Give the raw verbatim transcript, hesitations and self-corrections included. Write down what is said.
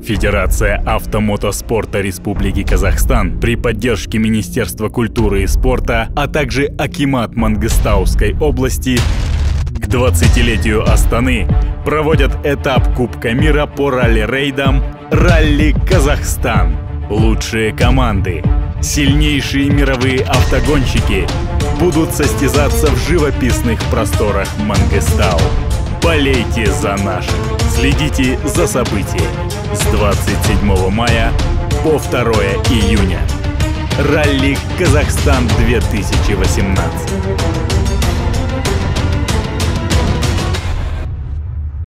Федерация автомотоспорта Республики Казахстан при поддержке Министерства культуры и спорта, а также Акимат Мангыстауской области к двадцатилетию Астаны проводят этап Кубка мира по ралли-рейдам «Ралли Казахстан». Лучшие команды, сильнейшие мировые автогонщики будут состязаться в живописных просторах Мангыстау. Болейте за наших! Следите за событиями с двадцать седьмого мая по второе июня. Ралли Казахстан две тысячи восемнадцать.